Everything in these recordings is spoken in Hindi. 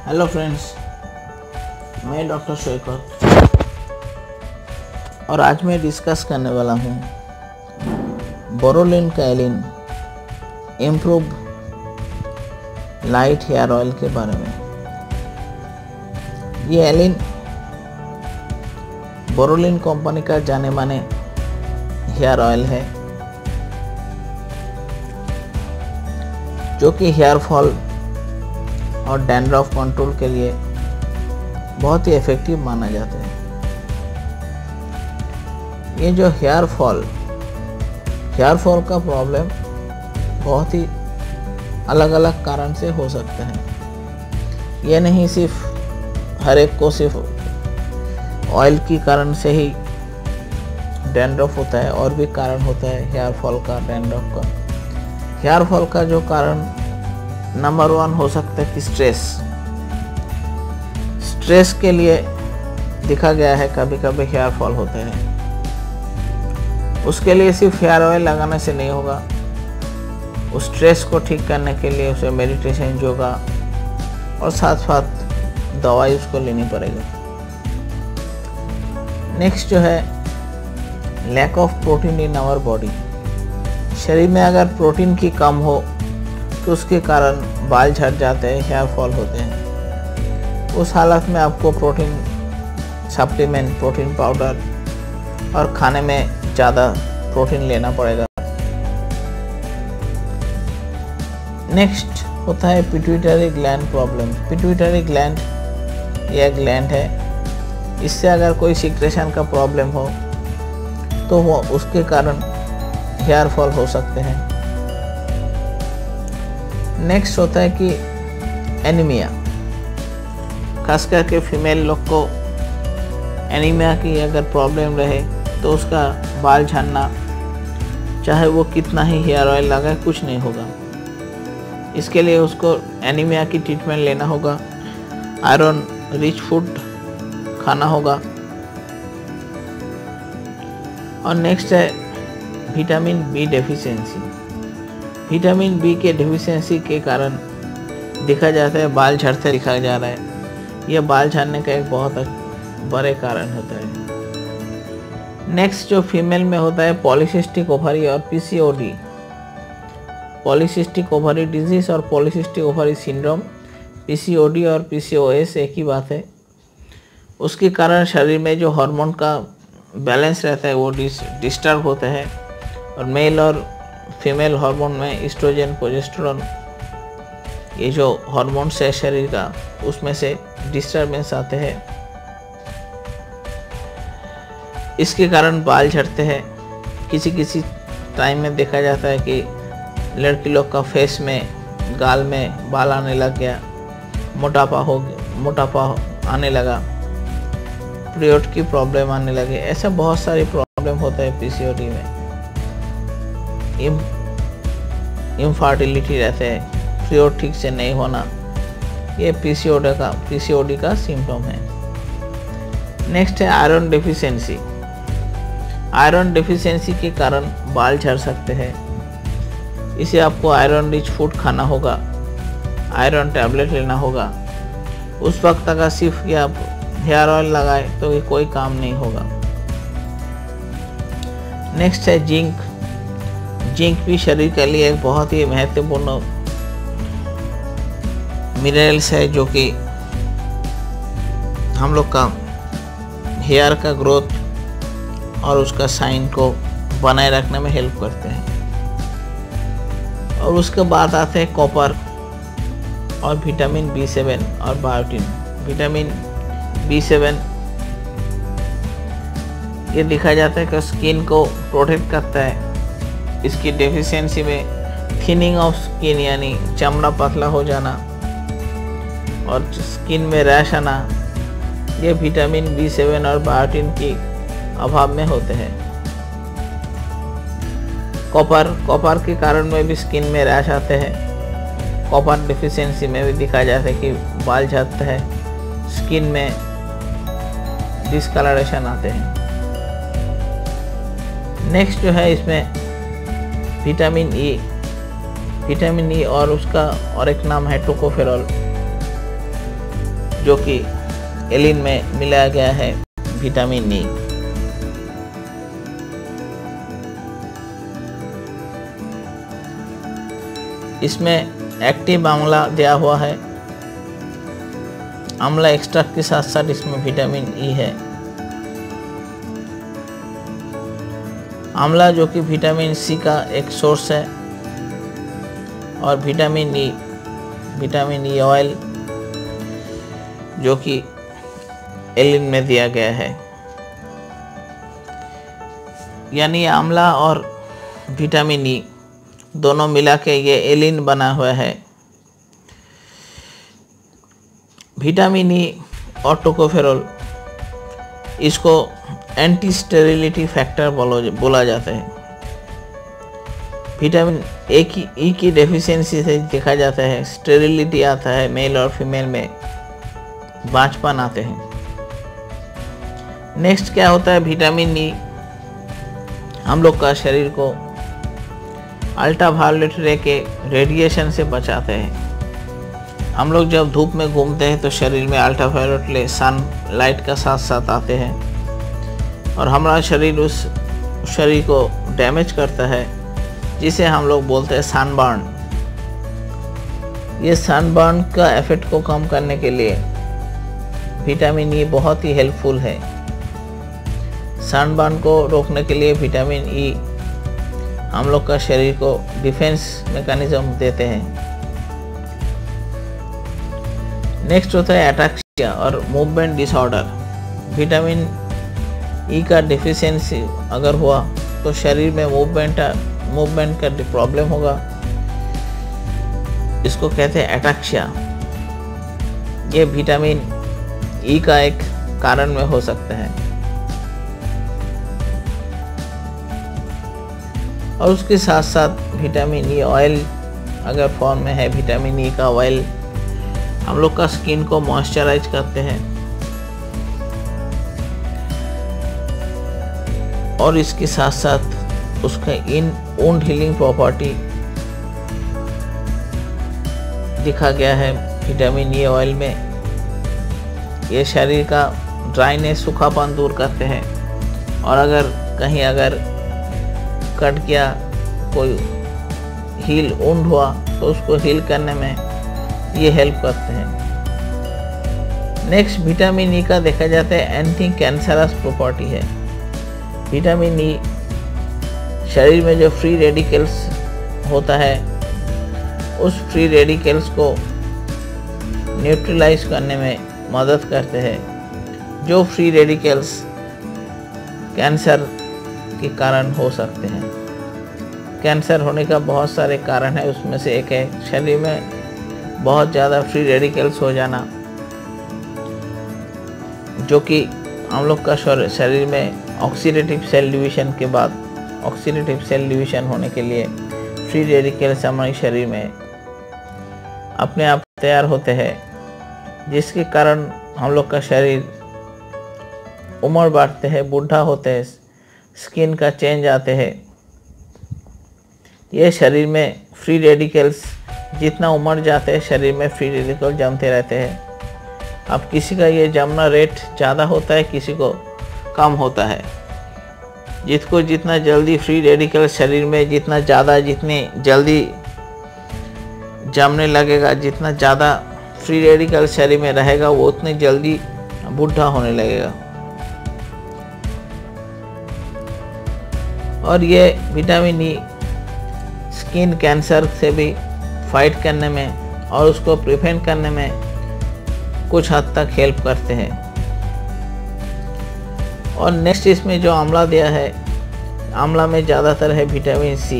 हेलो फ्रेंड्स, मैं डॉक्टर शौकत और आज मैं डिस्कस करने वाला हूँ बोरोलिन काइलिन इम्प्रूव लाइट हेयर ऑयल के बारे में। ये एलिन बोरोलिन कंपनी का जाने माने हेयर ऑयल है जो कि हेयर फॉल और डैंड्रफ कंट्रोल के लिए बहुत ही इफ़ेक्टिव माना जाता है। ये जो हेयर फॉल का प्रॉब्लम बहुत ही अलग अलग कारण से हो सकता है। ये नहीं सिर्फ हर एक को सिर्फ ऑयल की कारण से ही डैंड्रफ होता है, और भी कारण होता है हेयर फॉल का, डैंड्रफ का। हेयर फॉल का जो कारण नंबर 1 हो सकता है कि स्ट्रेस के लिए देखा गया है कभी कभी हेयर फॉल होते हैं। उसके लिए सिर्फ हेयर ऑयल लगाने से नहीं होगा, उस स्ट्रेस को ठीक करने के लिए उसे मेडिटेशन, योगा और साथ साथ दवाई उसको लेनी पड़ेगी। नेक्स्ट जो है lack of protein in our body. शरीर में अगर प्रोटीन की कम हो तो उसके कारण बाल झड़ जाते हैं, हेयर फॉल होते हैं। उस हालत में आपको प्रोटीन सप्लीमेंट, प्रोटीन पाउडर और खाने में ज़्यादा प्रोटीन लेना पड़ेगा। नेक्स्ट होता है pituitary gland problem. Pituitary gland यह ग्लैंड है, इससे अगर कोई सिक्रेशन का प्रॉब्लम हो तो वो उसके कारण हेयर फॉल हो सकते हैं। नेक्स्ट होता है कि एनीमिया। खास करके फीमेल लोग को एनीमिया की अगर प्रॉब्लम रहे तो उसका बाल झड़ना, चाहे वो कितना ही हेयर ऑयल लगाए, कुछ नहीं होगा। इसके लिए उसको एनीमिया की ट्रीटमेंट लेना होगा, आयरन रिच फूड खाना होगा। और नेक्स्ट है vitamin B deficiency. Vitamin B के डेफिशिएंसी के कारण देखा जाता है बाल झड़ते दिखा जा रहा है। यह बाल झड़ने का एक बहुत बड़े कारण होता है। नेक्स्ट जो फीमेल में होता है पॉलीसिस्टिक ओवरी और पीसीओडी। पॉलीसिस्टिक ओवरी डिजीज और पॉलीसिस्टिक ओवरी सिंड्रोम, पीसीओडी और पीसीओएस एक ही बात है। उसके कारण शरीर में जो हार्मोन का बैलेंस रहता है वो डिस्टर्ब होता है, और मेल और फीमेल हार्मोन में एस्ट्रोजन, प्रोजेस्टेरोन, ये जो हार्मोन्स है शरीर का, उसमें से डिस्टर्बेंस आते हैं। इसके कारण बाल झड़ते हैं। किसी टाइम में देखा जाता है कि लड़की लोग का फेस में, गाल में बाल आने लग गया, मोटापा आने लगा, पीरियड की प्रॉब्लम आने लगे। ऐसा बहुत सारी प्रॉब्लम होता है पीसीओडी में। इनफर्टिलिटी रहते हैं, पीरियड ठीक से नहीं होना, ये पीसीओडी का सिम्टम है। नेक्स्ट है आयरन डेफिशिएंसी। आयरन डेफिशिएंसी के कारण बाल झड़ सकते हैं। इसे आपको आयरन रिच फूड खाना होगा, आयरन टैबलेट लेना होगा। उस वक्त अगर सिर्फ ये आप हेयर ऑयल लगाए तो ये कोई काम नहीं होगा। नेक्स्ट है जिंक। जिंक भी शरीर के लिए एक बहुत ही महत्वपूर्ण मिनरल्स है जो कि हम लोग का हेयर का ग्रोथ और उसका शाइन को बनाए रखने में हेल्प करते हैं। और उसके बाद आते हैं कॉपर और विटामिन B7 और बायोटिन। विटामिन B7 ये देखा जाता है कि स्किन को प्रोटेक्ट करता है। इसकी डेफिशिएंसी में थिनिंग ऑफ स्किन, यानी चमड़ा पतला हो जाना और स्किन में रैश आना, ये विटामिन B7 और बायोटिन की अभाव में होते हैं। कॉपर के कारण में भी स्किन में रैश आते हैं। कॉपर डेफिशिएंसी में भी दिखा जाता है कि बाल झड़ते हैं, स्किन में डिस्कलरेशन आते हैं। नेक्स्ट जो है इसमें विटामिन ई और उसका और एक नाम है टोकोफेरॉल। जो कि एलिन में मिलाया गया है विटामिन ई। इसमें एक्टिव आंवला दिया हुआ है। आंवला एक्सट्रैक्ट के साथ साथ इसमें विटामिन ई है। आंवला जो कि विटामिन सी का एक सोर्स है, और विटामिन ई ऑयल जो कि एलिन में दिया गया है। यानी आंवला और विटामिन ई दोनों मिला के ये एलिन बना हुआ है। विटामिन ई और टोकोफेरोल, इसको एंटी स्टेरिलिटी फैक्टर बोला जाता है। विटामिन ई की डेफिशिएंसी से देखा जाता है स्टेरिलिटी आता है, मेल और फीमेल में बांझपन आते हैं। नेक्स्ट क्या होता है, विटामिन ई हम लोग का शरीर को अल्ट्रावायलेट रे के रेडिएशन से बचाते हैं। हम लोग जब धूप में घूमते हैं तो शरीर में अल्ट्रावायलेट रे सन लाइट का साथ साथ आते हैं, और हमारा शरीर उस शरीर को डैमेज करता है, जिसे हम लोग बोलते हैं सनबर्न। ये सनबर्न का इफेक्ट को कम करने के लिए विटामिन ई बहुत ही हेल्पफुल है। सनबर्न को रोकने के लिए विटामिन ई हम लोग का शरीर को डिफेंस मैकेनिज्म देते हैं। नेक्स्ट होता है एटाक्सिया और मूवमेंट डिसऑर्डर। विटामिन ई का डिफिशियंसी अगर हुआ तो शरीर में मूवमेंट का प्रॉब्लम होगा। इसको कहते हैं एटाक्सिया। ये विटामिन ई का एक कारण में हो सकता है। और उसके साथ साथ विटामिन ई ऑयल अगर फॉर्म में है, विटामिन ई का ऑयल हम लोग का स्किन को मॉइस्चराइज करते हैं, और इसके साथ साथ उसका वुंड हीलिंग प्रॉपर्टी दिखा गया है विटामिन ई ऑयल में। ये शरीर का ड्राइनेस, सूखापन दूर करते हैं, और अगर कट गया, कोई हील वुंड हुआ तो उसको हील करने में ये हेल्प करते हैं। नेक्स्ट विटामिन ई का देखा जाता है एंटी कैंसरस प्रॉपर्टी है। विटामिन ई शरीर में जो फ्री रेडिकल्स होता है, उस फ्री रेडिकल्स को न्यूट्रलाइज करने में मदद करते हैं। जो फ्री रेडिकल्स कैंसर के कारण हो सकते हैं। कैंसर होने का बहुत सारे कारण है, उसमें से एक है शरीर में बहुत ज़्यादा फ्री रेडिकल्स हो जाना, जो कि हम लोग का शरीर में ऑक्सीडेटिव सेल डिवीज़न के बाद ऑक्सीडेटिव सेल डिवीज़न होने के लिए फ्री रेडिकल्स हमारे शरीर में अपने आप तैयार होते हैं, जिसके कारण हम लोग का शरीर उम्र बढ़ते हैं, बूढ़ा होते हैं, स्किन का चेंज आते हैं। ये शरीर में फ्री रेडिकल्स जितना उम्र जाते हैं, शरीर में फ्री रेडिकल जमते रहते हैं। अब किसी का ये जमना रेट ज़्यादा होता है, किसी को कम होता है। जिसको जितना जल्दी फ्री रेडिकल शरीर में जितनी जल्दी जमने लगेगा, जितना ज़्यादा फ्री रेडिकल शरीर में रहेगा, वो उतनी जल्दी बूढ़ा होने लगेगा। और ये विटामिन ई स्किन कैंसर से भी फाइट करने में और उसको प्रिवेंट करने में कुछ हद तक हेल्प करते हैं। और नेक्स्ट इसमें जो आंवला दिया है, आंवला में ज़्यादातर है विटामिन सी।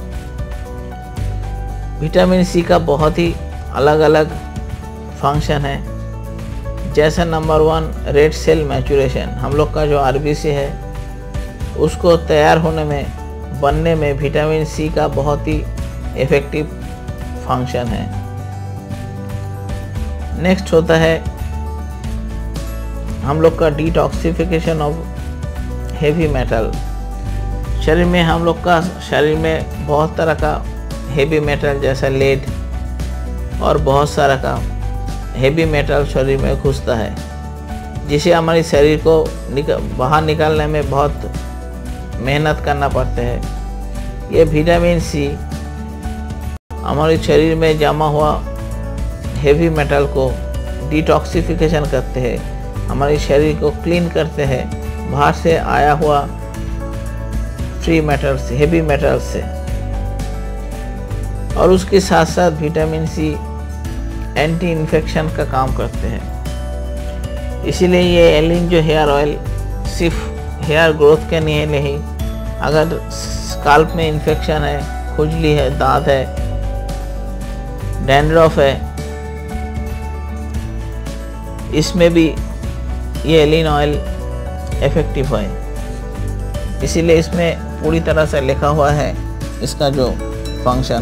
विटामिन सी का बहुत ही अलग अलग फंक्शन है। जैसे नंबर 1 रेड सेल मैचुरेशन, हम लोग का जो आरबीसी है उसको तैयार होने में, बनने में विटामिन सी का बहुत ही इफ़ेक्टिव फंक्शन है। नेक्स्ट होता है हम लोग का डिटॉक्सिफिकेशन ऑफ हेवी मेटल। शरीर में हम लोग का शरीर में बहुत तरह का हेवी मेटल जैसा लेड और बहुत सारा का हेवी मेटल शरीर में घुसता है, जिसे हमारे शरीर को बाहर निकालने में बहुत मेहनत करना पड़ता है। ये विटामिन सी हमारे शरीर में जमा हुआ हेवी मेटल को डिटॉक्सिफिकेशन करते हैं, हमारे शरीर को क्लीन करते हैं बाहर से आया हुआ फ्री मेटल्स, हेवी मेटल्स से। और उसके साथ साथ विटामिन सी एंटी इन्फेक्शन का काम करते हैं। इसीलिए ये एलिन जो हेयर ऑयल सिर्फ हेयर ग्रोथ के लिए नहीं, अगर स्काल्प में इन्फेक्शन है, खुजली है, दाद है, डैंड्रफ है, इसमें भी ये एलिन ऑयल इफेक्टिव है। इसीलिए इसमें पूरी तरह से लिखा हुआ है इसका जो function.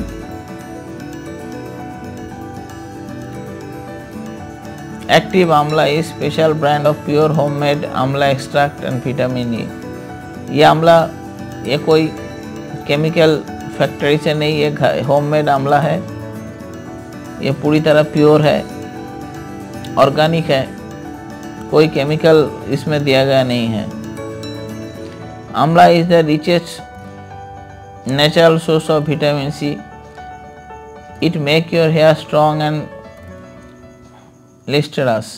Active Amla is special brand of pure homemade amla extract and vitamin E. ये आंवला ये कोई केमिकल फैक्ट्री से नहीं, ये होममेड आंवला है। ये पूरी तरह प्योर है, ऑर्गेनिक है, कोई केमिकल इसमें दिया गया नहीं है। Amla is the richest natural source of vitamin C. It make your hair strong and lustrous.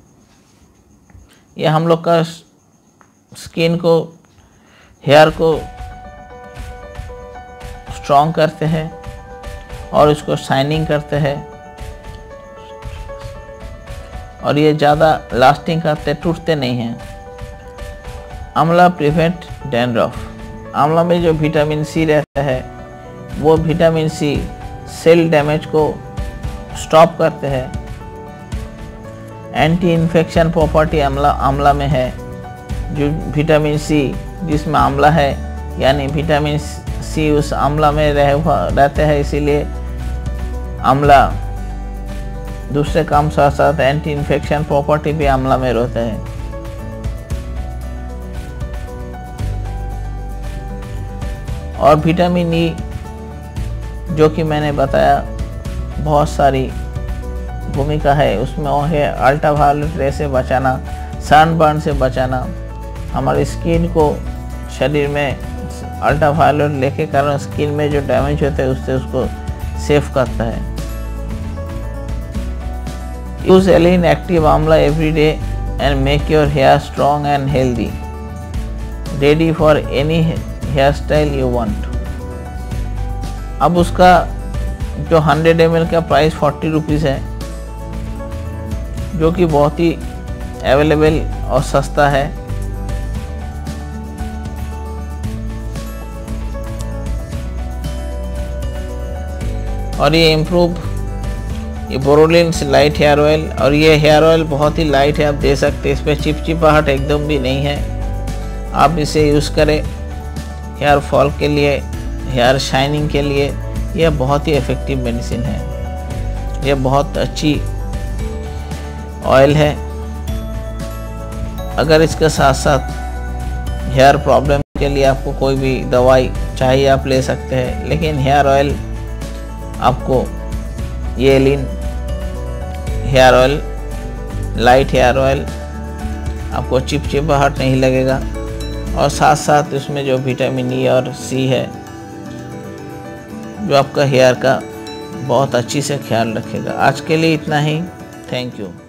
ये हम लोग का स्किन को, हेयर को स्ट्रॉन्ग करते हैं और इसको शाइनिंग करते हैं, और ये ज़्यादा लास्टिंग करते, टूटते नहीं हैं। आंवला प्रिवेंट डैंड्रफ। आंवला में जो विटामिन सी रहता है वो विटामिन सी सेल डैमेज को स्टॉप करते हैं। एंटी इन्फेक्शन प्रॉपर्टी आंवला में है। जो विटामिन सी जिसमें आंवला है, यानी विटामिन सी उस आंवला में रहते हैं, इसीलिए आंवला दूसरे काम साथ साथ एंटी इन्फेक्शन प्रॉपर्टी भी आंवला में रहता है। और विटामिन ई जो कि मैंने बताया बहुत सारी भूमिका है उसमें, वो है अल्ट्रावायलेट रे से बचाना, सनबर्न से बचाना, हमारी स्किन को शरीर में अल्ट्रावायलेट ले के कारण स्किन में जो डैमेज होते हैं उससे उसको सेव करता है। Use Elin active Amla every day and make your hair strong and healthy, ready for any hair style you want. अब उसका जो 100 ml का प्राइस 40 रुपीज़ है, जो कि बहुत ही अवेलेबल और सस्ता है। और ये इम्प्रूव, ये बोरोलिन लाइट हेयर ऑयल, और ये हेयर ऑयल बहुत ही लाइट है, आप दे सकते हैं, इस पर चिपचिपाहट एकदम भी नहीं है। आप इसे यूज़ करें हेयर फॉल के लिए, हेयर शाइनिंग के लिए, यह बहुत ही इफ़ेक्टिव मेडिसिन है। यह बहुत अच्छी ऑयल है। अगर इसके साथ साथ हेयर प्रॉब्लम के लिए आपको कोई भी दवाई चाहिए आप ले सकते हैं, लेकिन हेयर ऑयल आपको ये Elin hair oil, light hair oil, आपको चिपचिपाहट नहीं लगेगा, और साथ साथ इसमें जो विटामिन ई और सी है जो आपका हेयर का बहुत अच्छी से ख्याल रखेगा। आज के लिए इतना ही। Thank you.